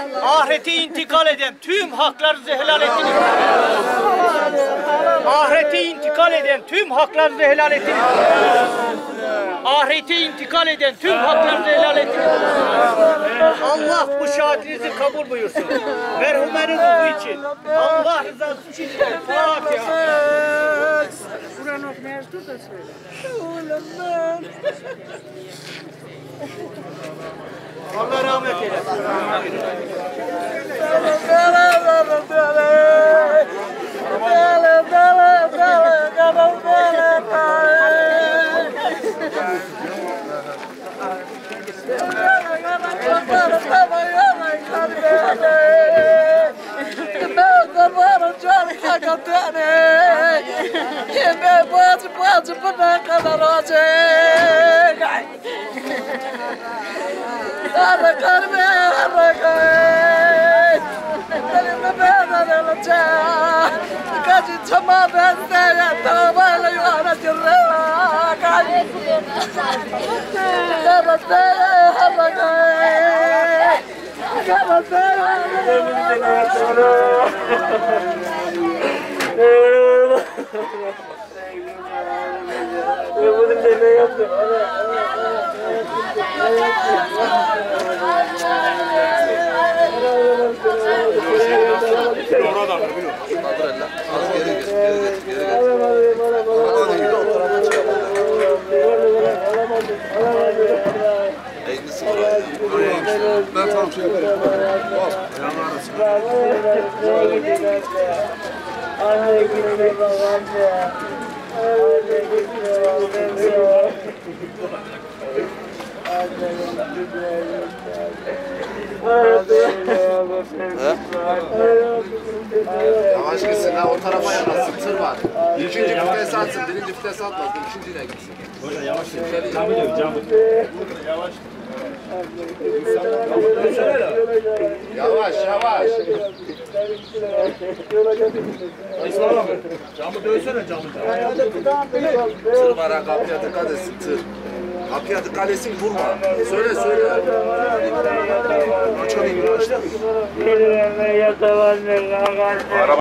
Ahirete intikal eden tüm haklarınızı helal ettiniz. Ahirete intikal eden tüm haklarınızı helal ettiniz. Ahirete intikal eden tüm haklarınızı helal ettiniz. Allah bu şahadinizi kabul buyursun. Merhumenin ruhu için. Allah rızası için. Fatiha. Kur'an okumaya tut da söyle. Allah rahmet eylesin. Ben tam şey yaparım. Yavaş gitsin ha, o tarafa yanasın, tır var. İkinci vites atsın, birinci vites atmaz, ikinciyle gitsin. Böyle yavaş gitsin. Yavaş. Yavaş, yavaş. İslam abi, camı dövsene camı. Tır var ha, kapıya dikkat etsin, tır. Kapıya dikkat etsin, vurma. Söyle, söyle. Açalım, açalım.